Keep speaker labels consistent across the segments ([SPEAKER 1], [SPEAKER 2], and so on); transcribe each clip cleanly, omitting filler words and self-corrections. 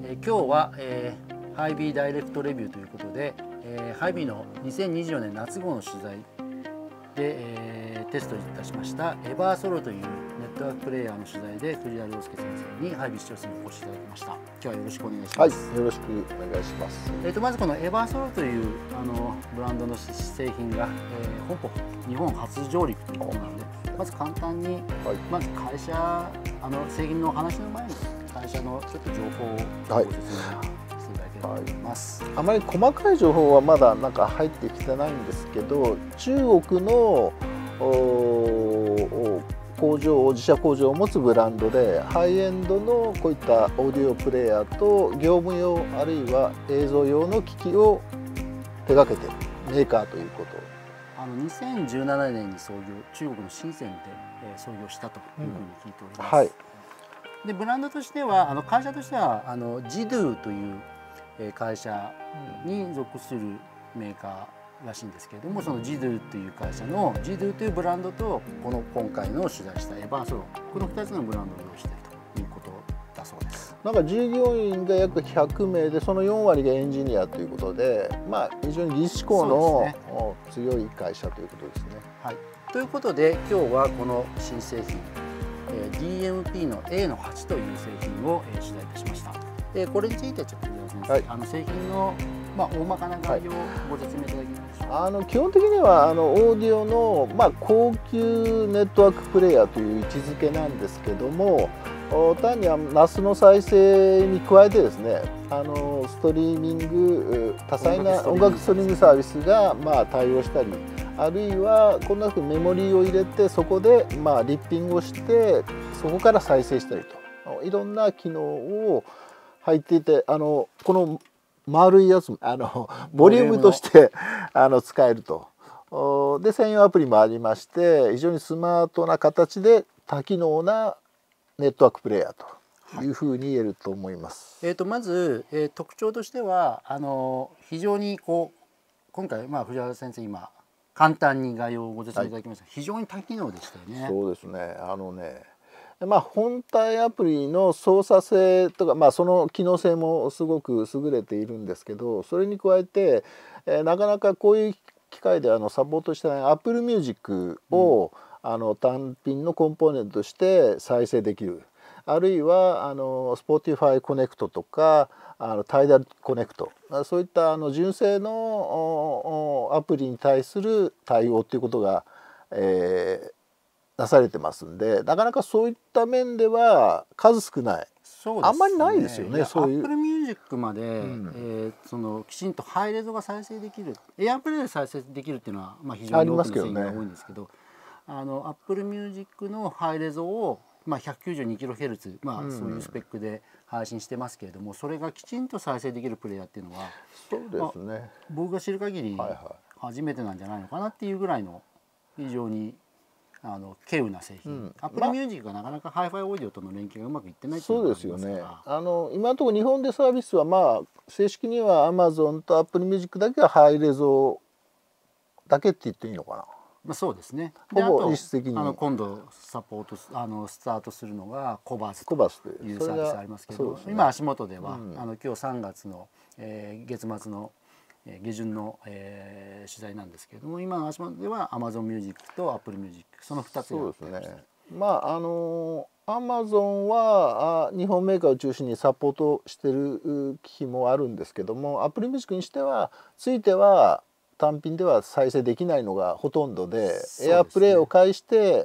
[SPEAKER 1] 今日は、ハイビーダイレクトレビューということで、ハイビーの2024年夏号の取材で、テストいたしましたエバーソロというネットワークプレイヤーの取材で藤田亮介先生にハイビー視聴室にお越しいただきました。今日はよろしくお願いします。
[SPEAKER 2] はい、よろしくお願いします。
[SPEAKER 1] まずこのエバーソロというブランドの製品が、日本初上陸ということなので、まず簡単に、まず会社製品の話の前に会社のちょっと情報をご説明していただければと思います。
[SPEAKER 2] あまり細かい情報はまだ入ってきてないんですけど、中国の自社工場を持つブランドでハイエンドのこういったオーディオプレーヤーと業務用あるいは映像用の機器を手掛けているメーカーということ。
[SPEAKER 1] 2017年に創業、中国の深センで創業したというふうに聞いております。でブランドとしては会社としてはジドゥという会社に属するメーカーらしいんですけれども、そのジドゥという会社のジドゥというブランドと今回の取材したエバーソロ、この2つのブランドを用意しているということだそうです。
[SPEAKER 2] 従業員が約100名でその4割がエンジニアということで、非常に技術志向の強い会社ということですね。
[SPEAKER 1] ということで今日はこの新製品DMP の A の8という製品を取材いたしました。これについてちょっと先生、製品の大まかな概要をご説明いただけますでしょうか。
[SPEAKER 2] 基本的にはオーディオの高級ネットワークプレーヤーという位置づけなんですけども、単にNASの再生に加えてですね、ストリーミング多彩な音楽ストリーミングサービスが対応したり、あるいはこんなふうにメモリーを入れてそこでリッピングをしてそこから再生したりといろんな機能を入っていて、この丸いやつボリュームとして使えると。で専用アプリもありまして、非常にスマートな形で多機能なネットワークプレイヤーというふうに言えると思います。
[SPEAKER 1] まず、特徴としては非常に今回藤原先生今簡単に概要をご説明いただきました。非常に多機能でしたよね。
[SPEAKER 2] そうですね。本体アプリの操作性とか、その機能性もすごく優れているんですけど、それに加えて、なかなかこういう機械でサポートしてない Apple Music を、単品のコンポーネントとして再生できる。あるいはSpotify コネクトとかTidal コネクト、そういった純正のアプリに対する対応ということが、なされてますんで、なかなかそういった面では数少ない、あんまりないですよね。そういう
[SPEAKER 1] Apple Music まで、きちんとハイレゾが再生できる、AirPlay で再生できるっていうのは非常に多くの製品が多いんですけど、Apple Music のハイレゾを192kHz、そういうスペックで配信してますけれども、それがきちんと再生できるプレイヤーっていうのは、
[SPEAKER 2] そうですね、
[SPEAKER 1] 僕が知る限り初めてなんじゃないのかなっていうぐらいの非常に稀有な製品。Apple Music がなかなかハイファイオーディオとの連携がうまくいってないっていうのがありますから。そうです
[SPEAKER 2] よね。今のところ日本でサービスは正式には Amazon と Apple Music だけがハイレゾだけって言っていいのかな。
[SPEAKER 1] そうですね。
[SPEAKER 2] ほぼ実質的に
[SPEAKER 1] 今度サポートスタートするのがコバスというサービスありますけど、今足元では今日3月の月末の下旬の取材なんですけれども、今の足元では Amazon Music と Apple Music、その2つが。
[SPEAKER 2] そうですね。Amazon は日本メーカーを中心にサポートしている機器もあるんですけども、Apple Music については単品では再生できないのがほとんどで、AirPlay を介して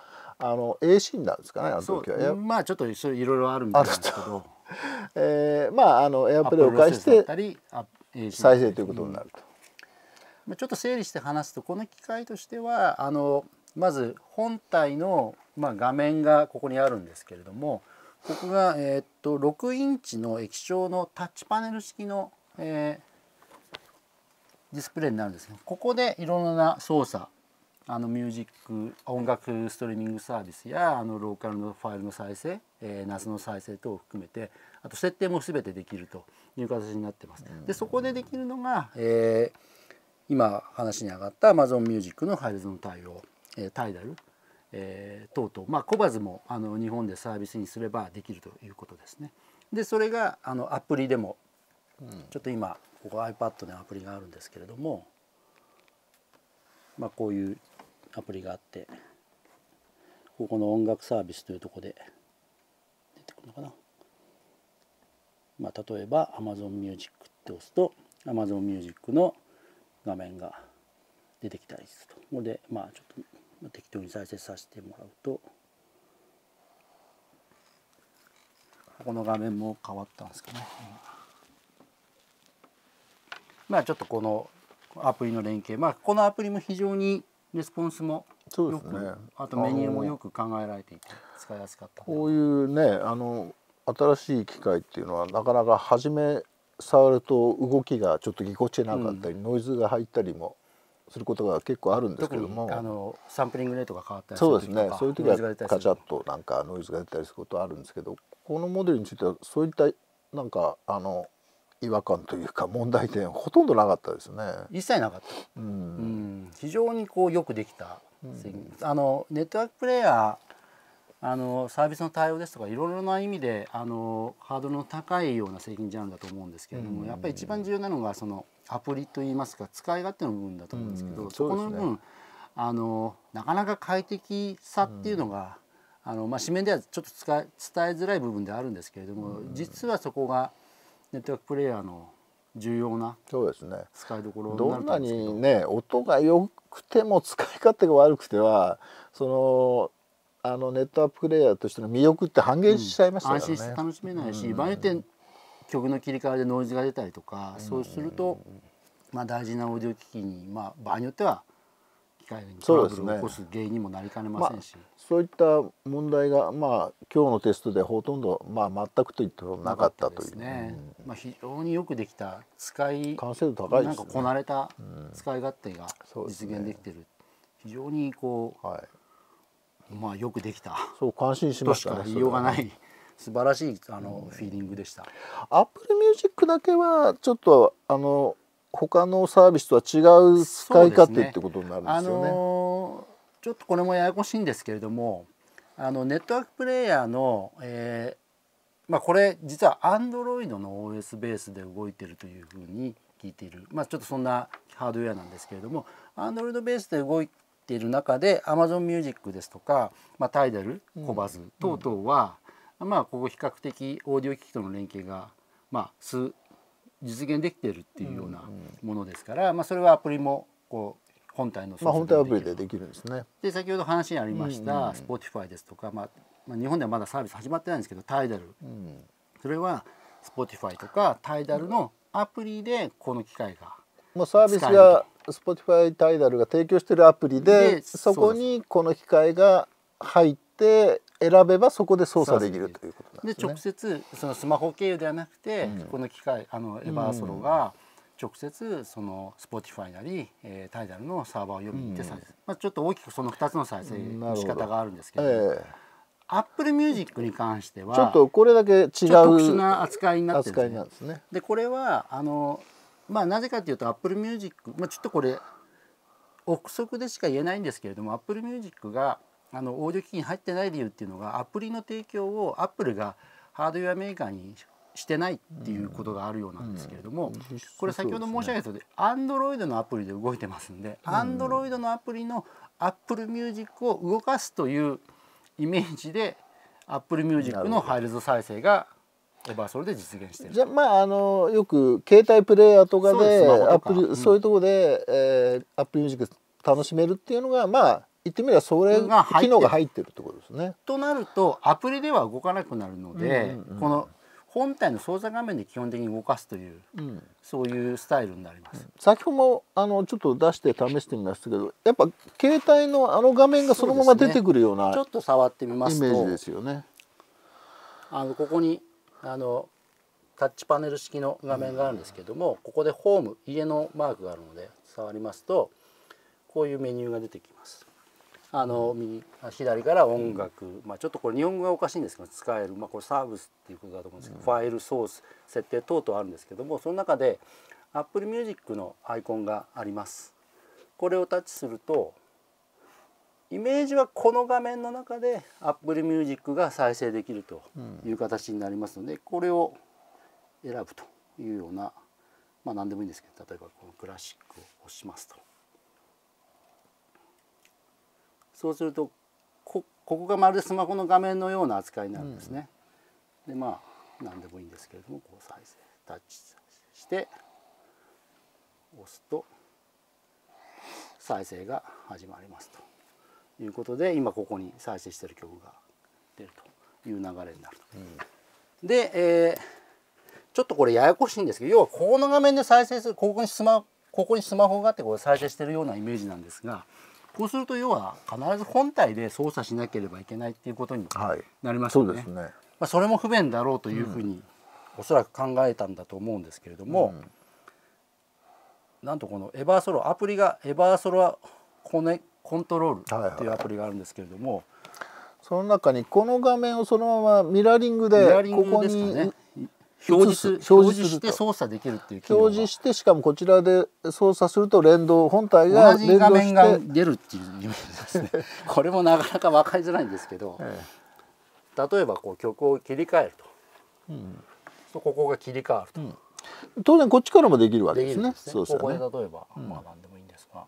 [SPEAKER 2] AC になるんですかね、
[SPEAKER 1] ちょっとそれいろいろあるみたいなんですけど、
[SPEAKER 2] AirPlay を介して再生ということになると。
[SPEAKER 1] ちょっと整理して話すと、この機械としてはまず本体の画面がここにあるんですけれども、ここが6インチの液晶のタッチパネル式のディスプレイになるんですけど、ここでいろんな操作、ミュージック音楽ストリーミングサービスやローカルのファイルの再生、NAS の再生等を含めて、あと設定も全てできるという形になってます。でそこでできるのが、今話に上がった Amazon Music のハイレゾの対応、Tidal、 等々、まあ、コバズも日本でサービスにすればできるということですね。でそれがアプリでも、ちょっと今ここ iPad のアプリがあるんですけれども、まあ、こういうアプリがあって、ここの音楽サービスというところで出てくるのかな。まあ、例えば Amazon Music って押すと Amazon Music の画面が出てきたりすると。ここでまあちょっと適当に再生させてもらうと、この画面も変わったんですかね。まあちょっとこのアプリの連携、まあこのアプリも非常にレスポンスもよく、ね、あとメニューもよく考えられていて使いやすかった。
[SPEAKER 2] こういうね新しい機械っていうのはなかなか初め触ると動きがちょっとぎこちなかったり、ノイズが入ったりもすることが結構あるんですけども、
[SPEAKER 1] サンプリングレートが変わったり
[SPEAKER 2] する時とか、そうですね、そういう時はカチャッとなんかノイズが出たりすることあるんですけど、このモデルについてはそういったなんか違和感というか問題点ほとんどなかったですね。
[SPEAKER 1] 一切なかった。非常にこうよくできた製品。ネットワークプレイヤーサービスの対応ですとかいろいろな意味でハードルの高いような製品ジャンルだと思うんですけれども、やっぱり一番重要なのがそのアプリといいますか使い勝手の部分だと思うんですけど、そこの部分なかなか快適さっていうのがまあ紙面ではちょっと伝えづらい部分であるんですけれども、実はそこがネットワークプレイヤーの重要な使いどころになると思うんですけど、
[SPEAKER 2] どんなにね音が良くても使い勝手が悪くてはそのネットワークプレイヤーとしての魅力って半減しちゃいましたよね。
[SPEAKER 1] 安心して楽しめないし、場合によって曲の切り替えでノイズが出たりとか、そうするとまあ大事なオーディオ機器にまあ場合によっては機械にトラブルを起こす原因にもなりかねませんし、
[SPEAKER 2] そういった問題がまあ今日のテストでほとんどまあ全くと言ってもなかったという
[SPEAKER 1] ね。まあ非常によくできた
[SPEAKER 2] 完成度高いですね。
[SPEAKER 1] なんかこなれた使い勝手が実現できてる、非常にこう、まあよくできた。
[SPEAKER 2] そう感心しましたね。
[SPEAKER 1] としか言いようがない素晴らしいフィーリングでした。
[SPEAKER 2] Apple Music だけはちょっと他のサービスとは違う使い勝手ってことになるんですよね。
[SPEAKER 1] ちょっとこれもややこしいんですけれども、ネットワークプレイヤーの、まあこれ実は Android の OS ベースで動いているというふうに聞いている、まあちょっとそんなハードウェアなんですけれども、Android ベースで動いている中で Amazon Music ですとか、まあ、タイダル、コバズ等々は、まあここ比較的オーディオ機器との連携がまあ実現できているっていうようなものですから、まあそれはアプリもこう本体の
[SPEAKER 2] 本体アプリでできるんですね。
[SPEAKER 1] で先ほど話にありました Spotify ですとか、まあ日本ではまだサービス始まってないんですけどタイダル、それは Spotify とかタイダルのアプリでこの機械が
[SPEAKER 2] もうサービスが Spotify タイダルが提供しているアプリでそこにこの機械が入って選べばそこで操作できるということなんですね。
[SPEAKER 1] で直接そのスマホ経由ではなくて、この機械エバーソロが直接その Spotify なり、タイダルのサーバーを読みに行って再生、まあ、ちょっと大きくその2つの再生の仕方があるんですけど、Apple Music に関しては
[SPEAKER 2] ちょっとこれだけ違う
[SPEAKER 1] 特殊な扱いになってるんですね。でこれはまあなぜかというと Apple Music、まあ、ちょっとこれ憶測でしか言えないんですけれども Apple Music がオーディオ機器に入ってない理由っていうのがアプリの提供を Apple がハードウェアメーカーにしてないっていうことがあるようなんですけれども、これ先ほど申し上げたとおり Android のアプリで動いてますんで Android のアプリの Apple Music を動かすというイメージで Apple Music のファイルズ再生がエバーソルで実現している。
[SPEAKER 2] じゃあまあよく携帯プレイヤーとかでそういうところでApple Music 楽しめるっていうのがまあ言ってみればそれが機能が入ってるってことですね。
[SPEAKER 1] となるとアプリでは動かなくなるので、この本体の操作画面で基本的に動かすという、そういうスタイルになります。
[SPEAKER 2] 先ほどもちょっと出して試してみましたけど、やっぱ携帯の画面がそのまま出てくるような
[SPEAKER 1] ちょっと触ってみますと
[SPEAKER 2] イメージですよね。
[SPEAKER 1] ここにタッチパネル式の画面があるんですけども、ここでホーム家のマークがあるので触りますとこういうメニューが出てきます。左から音楽、まあ、ちょっとこれ日本語がおかしいんですけど使える、まあ、これサービスっていうことだと思うんですけど、ファイルソース設定等々あるんですけども、その中で Apple Music のアイコンがあります。これをタッチするとイメージはこの画面の中で Apple Music が再生できるという形になりますので、これを選ぶというような、まあ何でもいいんですけど、例えばこのクラシックを押しますと、そうするとここがまるでスマホの画面のような扱いになるんですね。でまあ何でもいいんですけれども、こう再生タッチして押すと再生が始まりますということで、今ここに再生している曲が出るという流れになると。で、ちょっとこれややこしいんですけど、要はこの画面で再生する、ここにスマホがあってこれ再生しているようなイメージなんですが、こうすると要は必ず本体で操作しなければいけないっていうことになりますよね。そうですね。まあそれも不便だろうというふうにおそらく考えたんだと思うんですけれども、なんとこのエバーソロアプリがエバーソロコントロールというアプリがあるんですけれども、
[SPEAKER 2] その中にこの画面をそのままミラーリングでここに
[SPEAKER 1] 表示して操作できるっていう機能が
[SPEAKER 2] 表示して、しかもこちらで操作すると本体が
[SPEAKER 1] 同じ画面が出るっていうイメージですね。これもなかなか分かりづらいんですけど、例えばこう曲を切り替えると、ここが切り替わると、
[SPEAKER 2] 当然こっちからもできるわけですね。
[SPEAKER 1] ここで例えば、まあ何でもいいんですが、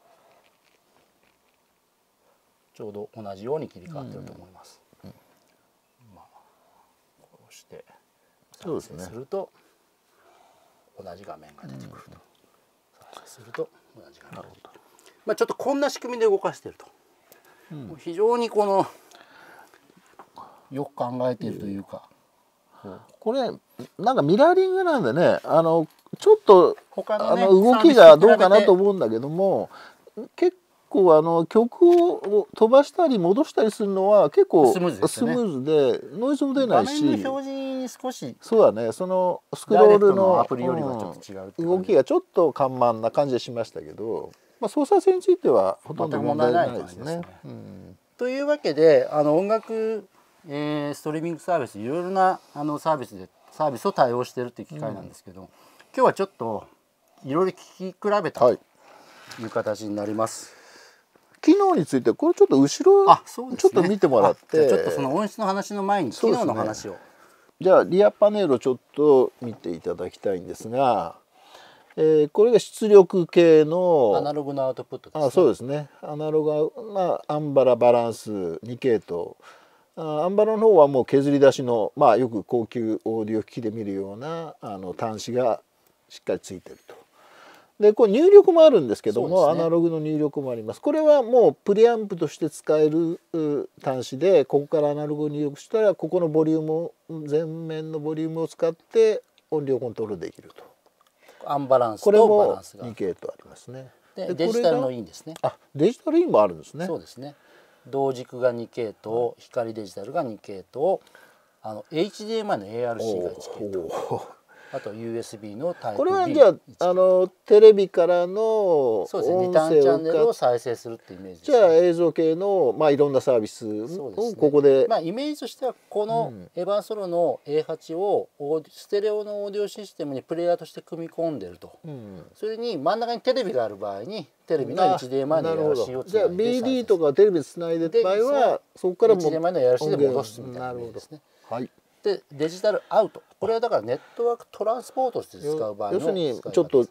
[SPEAKER 1] ちょうど同じように切り替わってると思います。まあこうして再生すると同じ画面が出てくると、再生すると同じ画面が出てくる。まあちょっとこんな仕組みで動かしていると、非常にこのよく考えているというか、
[SPEAKER 2] これなんかミラーリングなんでね、ちょっと
[SPEAKER 1] 他のね
[SPEAKER 2] 動きがどうかなと思うんだけども、結構曲を飛ばしたり戻したりするのは結構スムーズでノイズも出ないし、
[SPEAKER 1] 画面の表示に少し
[SPEAKER 2] そうだね、そのスクロールの
[SPEAKER 1] アプリよりはちょっと違う
[SPEAKER 2] 動きがちょっと緩慢な感じがしましたけど、まあ、操作性についてはほとんど問題ないですね。
[SPEAKER 1] というわけで音楽ストリーミングサービス、いろいろなサービスを対応しているという機会なんですけど、今日はちょっといろいろ聞き比べたという形になります。
[SPEAKER 2] 機能についてこれちょっと後ろちょっと見てもらって、
[SPEAKER 1] ちょっとその音質の話の前に機能の話を、
[SPEAKER 2] じゃあリアパネルをちょっと見ていただきたいんですが、これが出力系の
[SPEAKER 1] アナログのアウトプットですね。
[SPEAKER 2] そうですね。アナログは、アンバラバランス2系統。アンバラの方はもう削り出しの、まあ、よく高級オーディオ機器で見るような端子がしっかりついてると。でこれ入力もあるんですけども、アナログの入力もあります。これはもうプリアンプとして使える端子で、ここからアナログを入力したらここのボリュームを前面のボリュームを使って音量コントロールできると。
[SPEAKER 1] アンバランスとバランスが
[SPEAKER 2] 2系統ありますね。
[SPEAKER 1] でデジタルのインですね。
[SPEAKER 2] デジタルインもあるんですね。
[SPEAKER 1] そうですね。同軸が2系統、光デジタルが2系統、HDMI の ARC が1系統、あと USB のタイプ B。
[SPEAKER 2] これはじゃあテレビからの音声を
[SPEAKER 1] 2ターンチャンネルを再生するってイメージですね。
[SPEAKER 2] じゃあ映像系のいろんなサービスをここで、
[SPEAKER 1] イメージとしてはこのエバーソロの A8 をステレオのオーディオシステムにプレイヤーとして組み込んでると、それに真ん中にテレビがある場合にテレビの HDMI の ARC をつないで、
[SPEAKER 2] じゃあ BD とかテレビつないでる場合はそこからも
[SPEAKER 1] HDMI の ARC で戻すみたいなイメージですね。でデジタルアウト、これはだからネットワークトランスポートとして使う場合の、
[SPEAKER 2] 要するにちょっと違う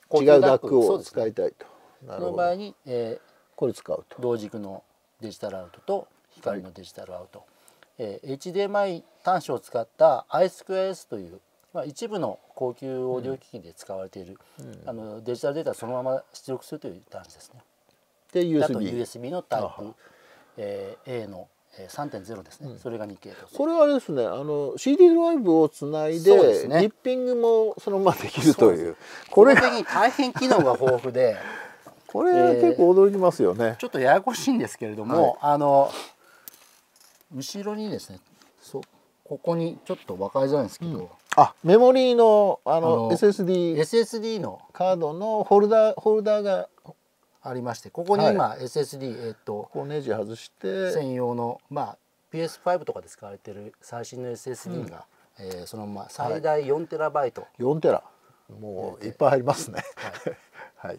[SPEAKER 2] DAC を使いたいと。
[SPEAKER 1] その場合に、
[SPEAKER 2] これ使うと。
[SPEAKER 1] 同軸のデジタルアウトと光のデジタルアウト、HDMI 端子を使った I2S という、一部の高級オーディオ機器で使われている、デジタルデータをそのまま出力するという端子ですね。
[SPEAKER 2] で USB。
[SPEAKER 1] あと USB のタイプ、A の3.0 ですね。それが2系統。
[SPEAKER 2] これはあれですね、CD ドライブをつないでリッピングもそのままできるという。
[SPEAKER 1] これ的に大変機能が豊富で、
[SPEAKER 2] これ結構驚きますよね。
[SPEAKER 1] ちょっとややこしいんですけれども、後ろにですね、ここにちょっと分かりづらいんですけど、
[SPEAKER 2] メモリーのSSD
[SPEAKER 1] の
[SPEAKER 2] カードのホルダーが
[SPEAKER 1] ありまして、ここに今 SSD
[SPEAKER 2] ここネジ外して
[SPEAKER 1] 専用のPS5 とかで使われている最新の SSD がそのまま最大4TB。
[SPEAKER 2] 4テラ、もういっぱい入りますね。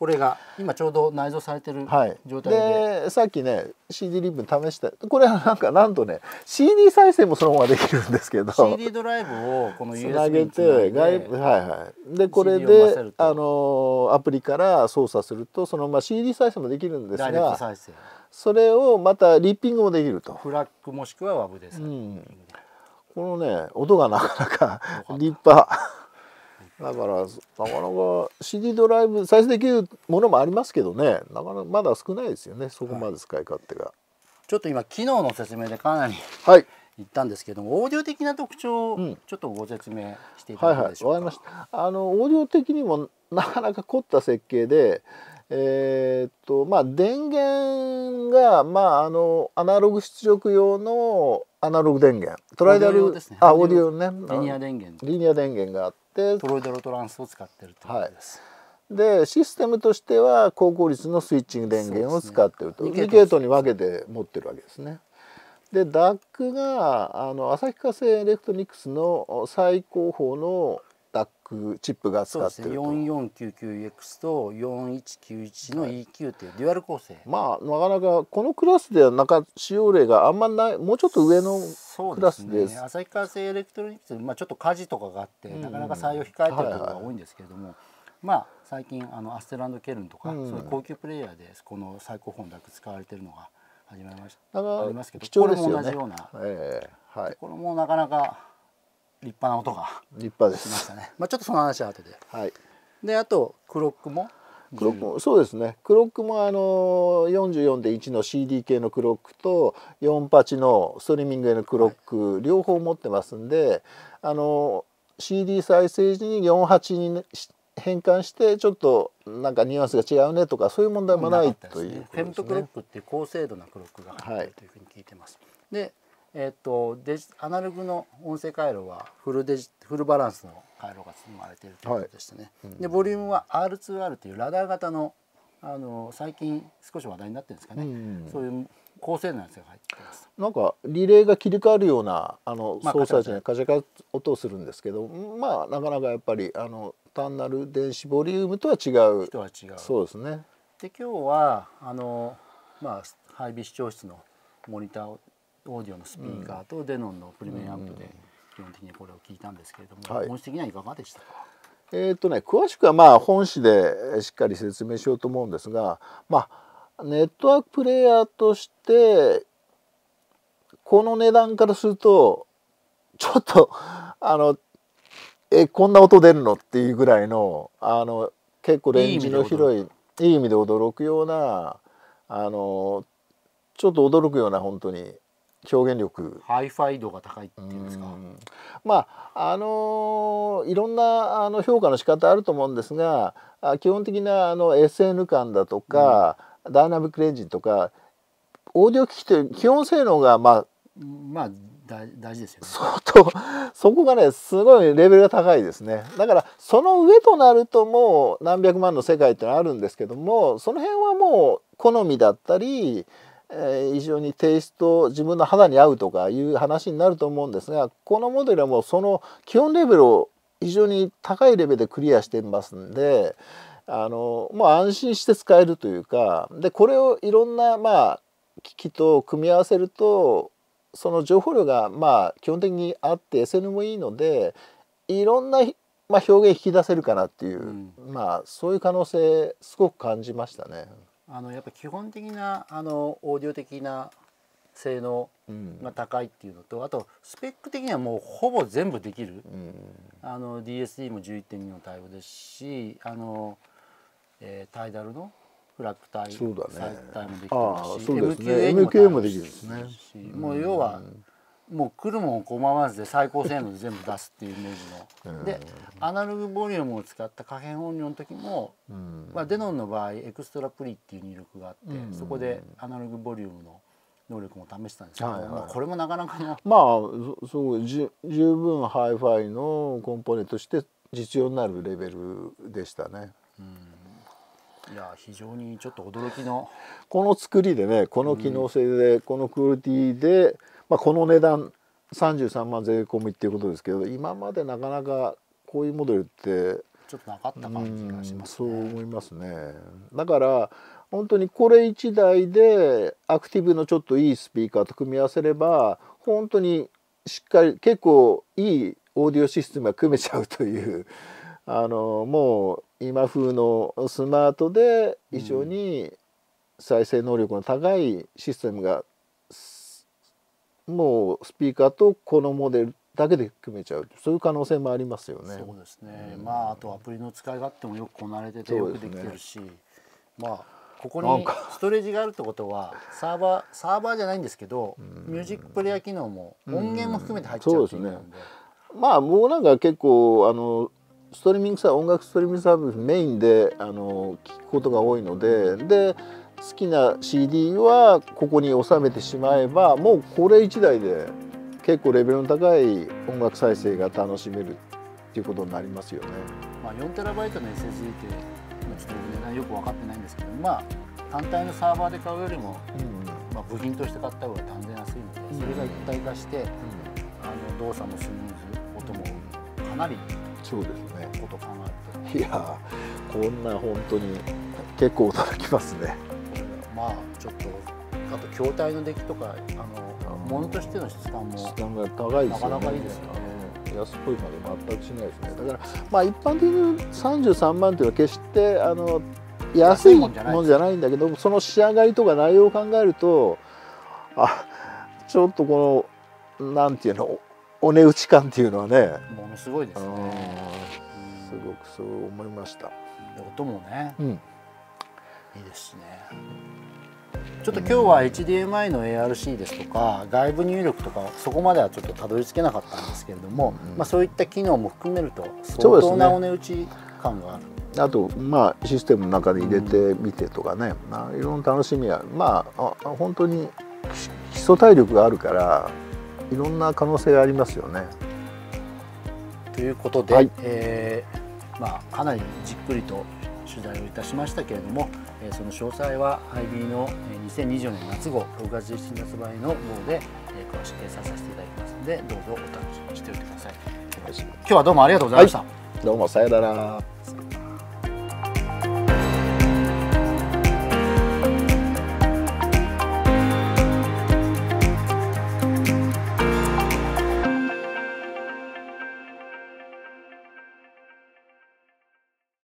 [SPEAKER 1] これが今ちょうど内蔵されてる状態
[SPEAKER 2] で、さっきね CD リブ試した。これはなんとね CD 再生もそのままできるんですけど、
[SPEAKER 1] CD ドライブをこの
[SPEAKER 2] つな
[SPEAKER 1] USB
[SPEAKER 2] げ
[SPEAKER 1] につない
[SPEAKER 2] て
[SPEAKER 1] で、
[SPEAKER 2] でこれ
[SPEAKER 1] CD を混ぜ
[SPEAKER 2] で
[SPEAKER 1] ると
[SPEAKER 2] アプリから操作するとそのまま CD 再生もできるんです
[SPEAKER 1] ダイレクト
[SPEAKER 2] が、
[SPEAKER 1] 再生、
[SPEAKER 2] それをまたリッピングもできると。
[SPEAKER 1] フラッグもしくは WAV です、
[SPEAKER 2] このね音がなかなか立派だから、なかなか CD ドライブ再生できるものもありますけどね、なかなかまだ少ないですよね、そこまで使い勝手が。
[SPEAKER 1] ちょっと今機能の説明でかなり
[SPEAKER 2] はい
[SPEAKER 1] 言ったんですけども、オーディオ的な特徴をちょっとご説明していた
[SPEAKER 2] はいはい、
[SPEAKER 1] だけでしょうか。
[SPEAKER 2] わかりました。オーディオ的にもなかなか凝った設計で、まあ電源がアナログ出力用のアナログ電源、トライダル、
[SPEAKER 1] オーディオ
[SPEAKER 2] ね、
[SPEAKER 1] リニア電源、
[SPEAKER 2] リニア電源があって、
[SPEAKER 1] トロイドロトランスを使ってるということです。
[SPEAKER 2] でシステムとしては高効率のスイッチング電源を使っていると、2系統に分けて持ってるわけですね。で DAC が旭化成エレクトロニクスの最高峰の DAC チップが使っていると。
[SPEAKER 1] 4499X と4191の EQ というデュアル構成、
[SPEAKER 2] まあなかなかこのクラスでは使用例があんまない、もうちょっと上のクラスです。
[SPEAKER 1] 旭化成エレクトロニクス、ちょっと火事とかがあって、なかなか採用控えてるところが多いんですけれども、最近アステランドケルンとか、そういう高級プレイヤーでこの最高峰の DAC 使われてるのが始まりました。ありますけど、
[SPEAKER 2] 貴重ですよね。
[SPEAKER 1] これも同じような、これもなかなか立派な音が
[SPEAKER 2] 立派です
[SPEAKER 1] しましたね。ちょっとその話は後で。
[SPEAKER 2] はい。
[SPEAKER 1] であとクロックも
[SPEAKER 2] そうですね。クロックも44.1の CD 系のクロックと48のストリーミングへのクロック、両方持ってますんで、CD 再生時に48に変換してちょっとなんかニュアンスが違うねとかそういう問題もないということですね。
[SPEAKER 1] フェムトクロックっていう高精度なクロックが入っているというふうに聞いてます。でアナログの音声回路はフルバランスの回路が積まれているということでしたね。でボリュームは R2R というラダー型の最近少し話題になってるんですかね、そういう高性能なやつが入ってます。
[SPEAKER 2] なんかリレーが切り替わるような操作時にカチャカチャ音をするんですけど、なかなかやっぱり単なる電子ボリュームとは違う。そうですね。
[SPEAKER 1] で今日は配備視聴室のモニターオーディオのスピーカーとデノンのプレミアアンプで基本的にこれを聞いたんですけれども、本質的にはいかがでしたか？
[SPEAKER 2] 詳しくは本誌でしっかり説明しようと思うんですが、ネットワークプレイヤーとしてこの値段からするとちょっとこんな音出るのっていうぐらいの結構レンジの広いいい意味で驚くようなちょっと驚くような本当に表現力、
[SPEAKER 1] ハイファイ度が高いっていうんですか。
[SPEAKER 2] いろんな評価の仕方あると思うんですが、基本的なSN 感だとか、ダイナミックレンジンとかオーディオ機器という基本性能が
[SPEAKER 1] 大事ですよね。
[SPEAKER 2] そこがねすごいレベルが高いですね。だからその上となるともう何百万の世界ってのはあるんですけども、その辺はもう好みだったり非常にテイスト、自分の肌に合うとかいう話になると思うんですが、このモデルはもうその基本レベルを非常に高いレベルでクリアしていますんで、もう安心して使えるというか、でこれをいろんな機器と組み合わせるとその情報量が基本的にあって SN もいいのでいろんな表現引き出せるかなっていう、そういう可能性すごく感じましたね。
[SPEAKER 1] やっぱ基本的なオーディオ的な性能が高いっていうのと、あとスペック的にはもうほぼ全部できる、DSD も 11.2 の対応ですし、タイダルのフラッグ帯、サイズ帯もできてますし、
[SPEAKER 2] MQA もできるんですね。
[SPEAKER 1] もう要はもう来るもん拒まずで最高性能で全部出すっていうイメージの、でアナログボリュームを使った可変音量の時も、デノンの場合エクストラプリっていう入力があって、そこでアナログボリュームの能力も試したんですけど、これもなかなかの
[SPEAKER 2] 十分ハイファイのコンポーネントとして実用になるレベルでしたね。
[SPEAKER 1] いや非常にちょっと驚きの
[SPEAKER 2] この作りでね、この機能性で、このクオリティで、この値段33万税込みっていうことですけど、今までなかなかこういうモデルって
[SPEAKER 1] ちょっとなかった感じがしますね。
[SPEAKER 2] そう思いますね。だから本当にこれ1台でアクティブのちょっといいスピーカーと組み合わせれば本当にしっかり結構いいオーディオシステムが組めちゃうというもう今風のスマートで非常に再生能力の高いシステムがもうスピーカーとこのモデルだけで組めちゃう、そういう可能性もありますよね。
[SPEAKER 1] そうですね。まああとアプリの使い勝手もよくこなれててよくできてるし、まあここにストレージがあるってことはサーバーじゃないんですけど、ミュージックプレイヤー機能も音源も含めて入っちゃうっていうので、
[SPEAKER 2] まあもうなんか結構ストリーミング音楽ストリーミングサービスメインで聞くことが多いので好きな CD はここに収めてしまえばもうこれ1台で結構レベルの高い音楽再生が楽しめるっていうことになりますよね。
[SPEAKER 1] まあ 4TB の SSD ってちょっと値段よく分かってないんですけど、まあ単体のサーバーで買うよりも、まあ部品として買った方が断然安いので、それが一体化して、動作もスムーズ、音もかなり
[SPEAKER 2] そうですね。
[SPEAKER 1] こと考えると、
[SPEAKER 2] いやこんな本当に結構驚きますね。
[SPEAKER 1] まあちょっとあと筐体の出来とか物としての質感も
[SPEAKER 2] が高いですよね。
[SPEAKER 1] なかなかいいですよね。
[SPEAKER 2] 安っぽいまで全くしないですね。だからまあ一般的に33万というのは決して安いもんじゃないんだけど、その仕上がりとか内容を考えるとちょっとこのなんていうのお値打ち感っていうのはね
[SPEAKER 1] ものすごいですね。
[SPEAKER 2] すごくそう思いました。
[SPEAKER 1] 音もね、いいですしね。ちょっと今日は HDMI の ARC ですとか外部入力とかそこまではちょっとたどり着けなかったんですけれども、まあそういった機能も含めると相当なお値打ち感がある。
[SPEAKER 2] あとまあシステムの中で入れてみてとかね、いろんな楽しみはまあ本当に基礎体力があるからいろんな可能性がありますよね。
[SPEAKER 1] ということで、まあかなりじっくりと取材をいたしましたけれども、その詳細は IB の2024年夏号6月17日発売の号で詳しく掲載させていただきますので、どうぞお楽しみにしておいてください。今日はどうもありがとうございました。
[SPEAKER 2] どうもさよなら。